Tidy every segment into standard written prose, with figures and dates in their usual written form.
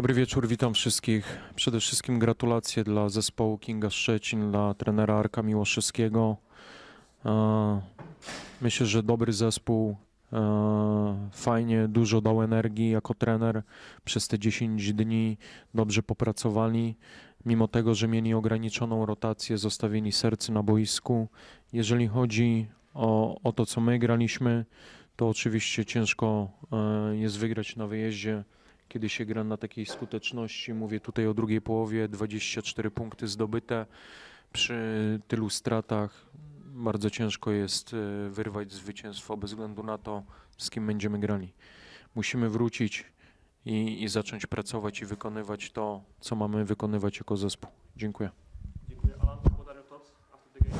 Dobry wieczór, witam wszystkich. Przede wszystkim gratulacje dla zespołu Kinga Szczecin, dla trenera Arka Miłoszewskiego. Myślę, że dobry zespół, fajnie, dużo dał energii jako trener. Przez te 10 dni dobrze popracowali. Mimo tego, że mieli ograniczoną rotację, zostawili serce na boisku. Jeżeli chodzi o to, co my graliśmy, to oczywiście ciężko jest wygrać na wyjeździe, kiedy się gra na takiej skuteczności. Mówię tutaj o drugiej połowie, 24 punkty zdobyte. Przy tylu stratach bardzo ciężko jest wyrwać zwycięstwo bez względu na to, z kim będziemy grali. Musimy wrócić i zacząć pracować i wykonywać to, co mamy wykonywać jako zespół. Dziękuję. Dziękuję. Alan, what are your thoughts after the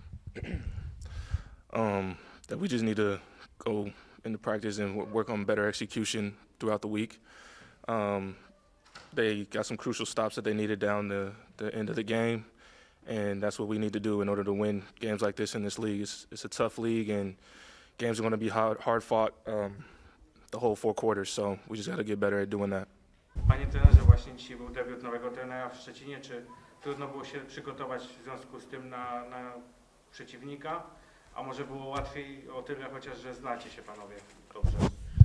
game? That we just need to go into practice and work on better execution throughout the week. They got some crucial stops that they needed down the end of the game, and that's what we need to do in order to win games like this in this league. It's a tough league, and games are going to be hard fought the whole 4 quarters, so we just got to get better at doing that. Panie trenerze, właśnie dzisiaj był debiut nowego trenera w Szczecinie. Czy trudno było się przygotować w związku z tym na przeciwnika? A może było łatwiej o tyle chociaż, że znacie się panowie dobrze?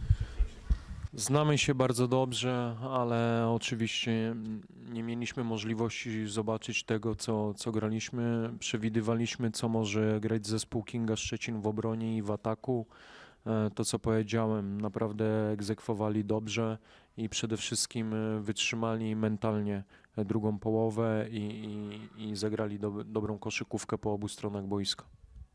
Znamy się bardzo dobrze, ale oczywiście nie mieliśmy możliwości zobaczyć tego, co graliśmy. Przewidywaliśmy, co może grać zespół Kinga Szczecin w obronie i w ataku. To, co powiedziałem, naprawdę egzekwowali dobrze i przede wszystkim wytrzymali mentalnie drugą połowę i zagrali dobrą koszykówkę po obu stronach boiska.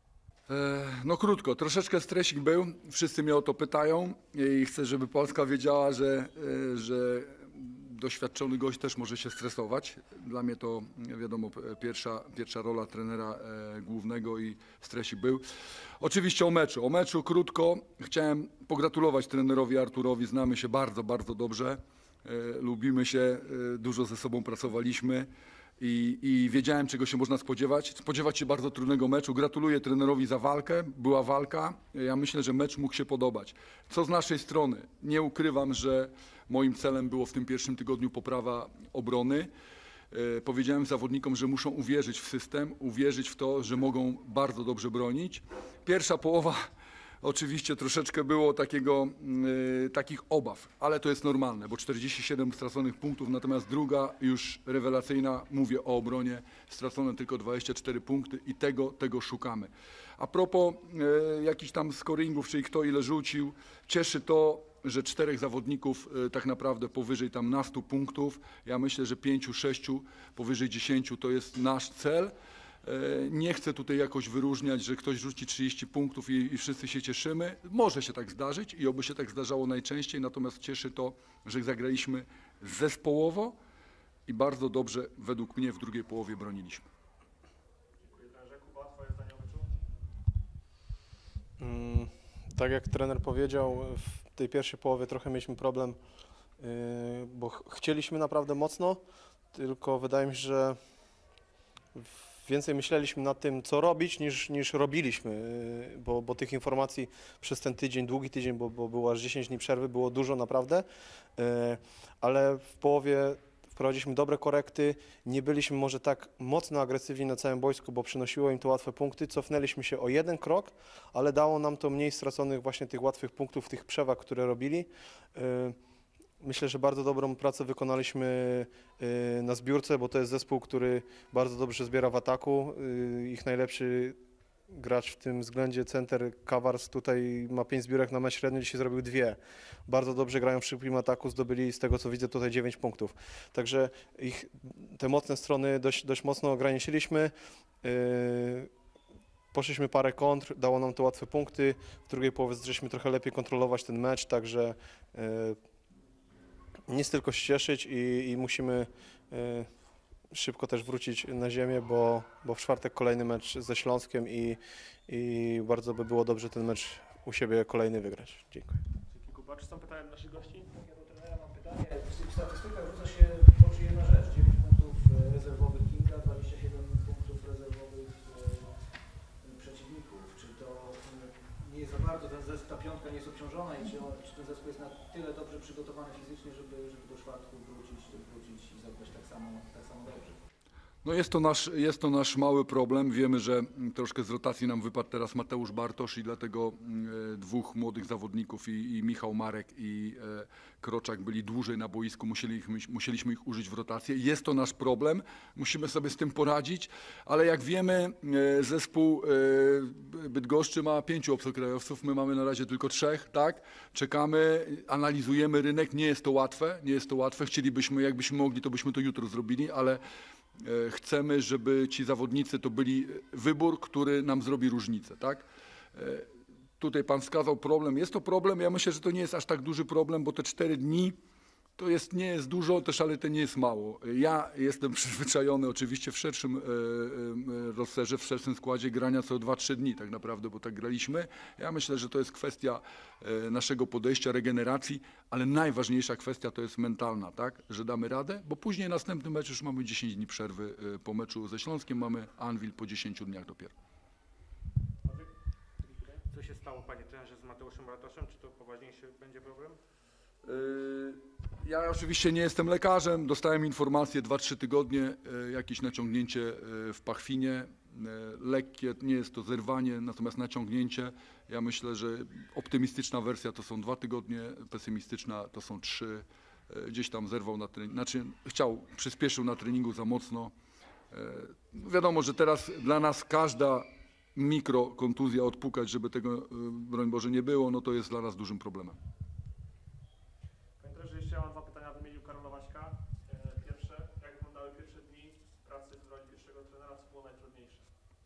No krótko, troszeczkę stresik był, wszyscy mnie o to pytają i chcę, żeby Polska wiedziała, że doświadczony gość też może się stresować. Dla mnie to, wiadomo, pierwsza rola trenera głównego i stresik był. Oczywiście o meczu krótko. Chciałem pogratulować trenerowi Arturowi, znamy się bardzo, bardzo dobrze. Lubimy się, dużo ze sobą pracowaliśmy. I wiedziałem, czego się można spodziewać. Spodziewać się bardzo trudnego meczu. Gratuluję trenerowi za walkę. Była walka. Ja myślę, że mecz mógł się podobać. Co z naszej strony? Nie ukrywam, że moim celem było w tym pierwszym tygodniu poprawa obrony. Powiedziałem zawodnikom, że muszą uwierzyć w system, uwierzyć w to, że mogą bardzo dobrze bronić. Pierwsza połowa oczywiście troszeczkę było takich obaw, ale to jest normalne, bo 47 straconych punktów, natomiast druga już rewelacyjna, mówię o obronie, stracone tylko 24 punkty i tego szukamy. A propos jakichś tam scoringów, czyli kto ile rzucił, cieszy to, że 4 zawodników tak naprawdę powyżej tam na 100 punktów. Ja myślę, że 5-6 powyżej 10 to jest nasz cel. Nie chcę tutaj jakoś wyróżniać, że ktoś rzuci 30 punktów i wszyscy się cieszymy. Może się tak zdarzyć i oby się tak zdarzało najczęściej, natomiast cieszy to, że zagraliśmy zespołowo i bardzo dobrze według mnie w drugiej połowie broniliśmy. Dziękuję trenerze. Kuba, twoje zdanie o meczu? Tak jak trener powiedział, w tej pierwszej połowie trochę mieliśmy problem, bo chcieliśmy naprawdę mocno, tylko wydaje mi się, że więcej myśleliśmy nad tym, co robić, niż robiliśmy, bo tych informacji przez ten tydzień, długi tydzień, bo było aż 10 dni przerwy, było dużo naprawdę, ale w połowie wprowadziliśmy dobre korekty, nie byliśmy może tak mocno agresywni na całym boisku, bo przynosiło im to łatwe punkty, cofnęliśmy się o 1 krok, ale dało nam to mniej straconych właśnie tych łatwych punktów, tych przewag, które robili. Myślę, że bardzo dobrą pracę wykonaliśmy na zbiórce, bo to jest zespół, który bardzo dobrze zbiera w ataku. Ich najlepszy gracz w tym względzie, center Kawars, tutaj ma 5 zbiórek na mecz średnio, dzisiaj zrobił 2. Bardzo dobrze grają w szybkim ataku, zdobyli z tego co widzę tutaj 9 punktów. Także te mocne strony dość mocno ograniczyliśmy. Poszliśmy parę kontr, dało nam to łatwe punkty. W drugiej połowie zaczęliśmy trochę lepiej kontrolować ten mecz, także nic tylko się cieszyć i musimy szybko też wrócić na ziemię, bo w czwartek kolejny mecz ze Śląskiem i bardzo by było dobrze ten mecz u siebie kolejny wygrać. Dziękuję. Dzięki Kuba. Czy są pytania do naszych gości? Ja do trenera mam pytanie. W statystykach rzuca się w oczy jedna rzecz. 9 punktów rezerwowych Kinga, 27 punktów rezerwowych przeciwników. Czy to nie jest za bardzo ten zespół ta piątka nie jest obciążona i czy ten zespół jest na tyle dobrze przygotowany fizycznie, żeby do czwartku wrócić i zagrać tak samo dobrze? No jest to nasz mały problem. Wiemy, że troszkę z rotacji nam wypadł teraz Mateusz Bartosz i dlatego dwóch młodych zawodników i Michał Marek i Kroczak byli dłużej na boisku, musieliśmy ich użyć w rotację. Jest to nasz problem, musimy sobie z tym poradzić, ale jak wiemy, zespół Bydgoszczy ma 5 obcokrajowców, my mamy na razie tylko 3, tak? Czekamy, analizujemy rynek, nie jest to łatwe, chcielibyśmy, jakbyśmy mogli, to byśmy to jutro zrobili, ale chcemy, żeby ci zawodnicy to byli wybór, który nam zrobi różnicę, tak? Tutaj pan wskazał problem. Jest to problem, ja myślę, że to nie jest aż tak duży problem, bo te 4 dni to nie jest dużo, też, ale to nie jest mało. Ja jestem przyzwyczajony oczywiście w szerszym rozszerze, w szerszym składzie grania co 2-3 dni tak naprawdę, bo tak graliśmy. Ja myślę, że to jest kwestia naszego podejścia, regeneracji, ale najważniejsza kwestia to jest mentalna, tak? Że damy radę, bo później następny mecz już mamy 10 dni przerwy po meczu ze Śląskiem, mamy Anwil po 10 dniach dopiero. Co się stało, panie trenerze, z Mateuszem Bartoszem? Czy to poważniejszy będzie problem? Ja oczywiście nie jestem lekarzem, dostałem informację 2-3 tygodnie, jakieś naciągnięcie w pachwinie, lekkie, nie jest to zerwanie, natomiast naciągnięcie. Ja myślę, że optymistyczna wersja to są 2 tygodnie, pesymistyczna to są 3. Gdzieś tam zerwał na treningu, znaczy przyspieszył na treningu za mocno. Wiadomo, że teraz dla nas każda mikrokontuzja odpukać, żeby tego, broń Boże, nie było, no to jest dla nas dużym problemem. Panie trenerze, jeszcze ja mam 2 pytania, wymienił Karola Waśka. Pierwsze, jak wyglądały pierwsze dni pracy w roli pierwszego trenera, co było najtrudniejsze?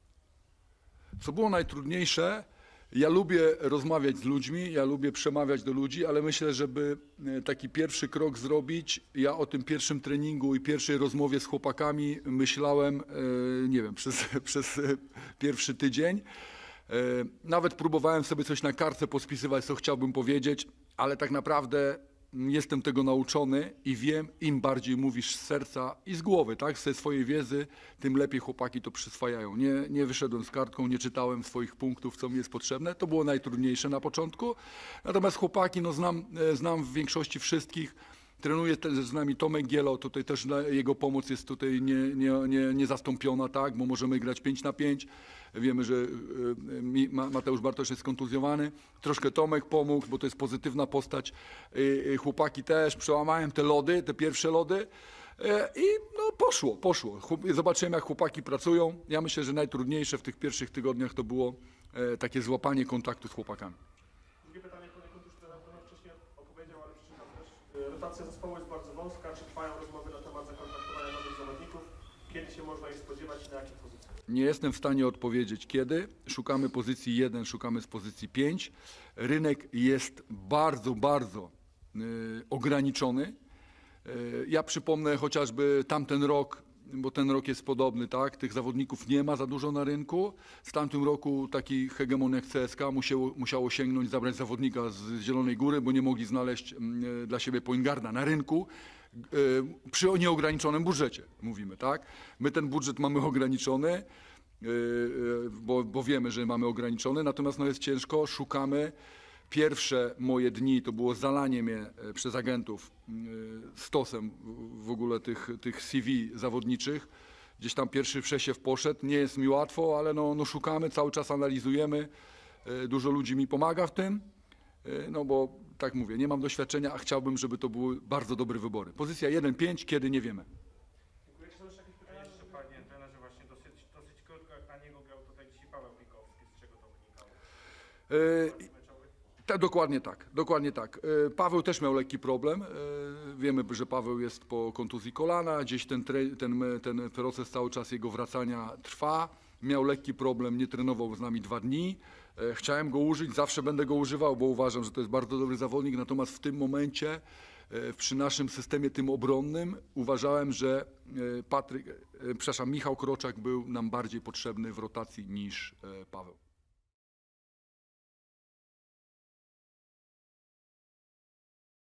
Co było najtrudniejsze? Ja lubię rozmawiać z ludźmi, ja lubię przemawiać do ludzi, ale myślę, żeby taki pierwszy krok zrobić, ja o tym pierwszym treningu i pierwszej rozmowie z chłopakami myślałem, nie wiem, przez pierwszy tydzień. Nawet próbowałem sobie coś na kartce pospisywać, co chciałbym powiedzieć, ale tak naprawdę jestem tego nauczony i wiem, im bardziej mówisz z serca i z głowy, tak, ze swojej wiedzy, tym lepiej chłopaki to przyswajają. Nie wyszedłem z kartką, nie czytałem swoich punktów, co mi jest potrzebne. To było najtrudniejsze na początku. Natomiast chłopaki, no znam w większości wszystkich. Trenuje też z nami Tomek Gielo, tutaj też jego pomoc jest tutaj niezastąpiona, tak, bo możemy grać 5-5. Wiemy, że Mateusz Bartosz jest kontuzjowany. Troszkę Tomek pomógł, bo to jest pozytywna postać. Chłopaki też, przełamałem te lody, te pierwsze lody i no poszło. Zobaczyłem, jak chłopaki pracują. Ja myślę, że najtrudniejsze w tych pierwszych tygodniach to było takie złapanie kontaktu z chłopakami. Drugie pytanie, poniekąd już trener wcześniej opowiedział, ale przeczytam też. Rotacja zespołu jest bardzo wąska. Czy trwają rozmowy na temat zakontraktowania nowych zawodników? Kiedy się można ich spodziewać i na jakich pozycjach? Nie jestem w stanie odpowiedzieć kiedy. Szukamy pozycji 1, szukamy z pozycji 5. Rynek jest bardzo ograniczony. Ja przypomnę chociażby tamten rok, bo ten rok jest podobny, tak? Tych zawodników nie ma za dużo na rynku. W tamtym roku taki hegemon jak CSKA musiało sięgnąć, zabrać zawodnika z Zielonej Góry, bo nie mogli znaleźć dla siebie point guarda na rynku. Przy nieograniczonym budżecie mówimy, tak? My ten budżet mamy ograniczony, bo wiemy, że mamy ograniczony, natomiast no jest ciężko, szukamy. Pierwsze moje dni to było zalanie mnie przez agentów stosem w ogóle tych CV zawodniczych. Gdzieś tam pierwszy przesiew poszedł, nie jest mi łatwo, ale no szukamy, cały czas analizujemy. Dużo ludzi mi pomaga w tym, no bo tak mówię, nie mam doświadczenia, a chciałbym, żeby to były bardzo dobre wybory. Pozycja 1-5, kiedy nie wiemy. Dziękuję. Czy są jeszcze jakieś pytania? Jeszcze, panie trenerze, właśnie dosyć krótko, jak na niego grał tutaj dzisiaj Paweł Pikowski, z czego to wynikało? Dokładnie tak. Paweł też miał lekki problem. Wiemy, że Paweł jest po kontuzji kolana, gdzieś ten proces cały czas jego wracania trwa. Miał lekki problem, nie trenował z nami 2 dni. Chciałem go użyć, zawsze będę go używał, bo uważam, że to jest bardzo dobry zawodnik, natomiast w tym momencie przy naszym systemie tym obronnym uważałem, że Michał Kroczak był nam bardziej potrzebny w rotacji niż Paweł.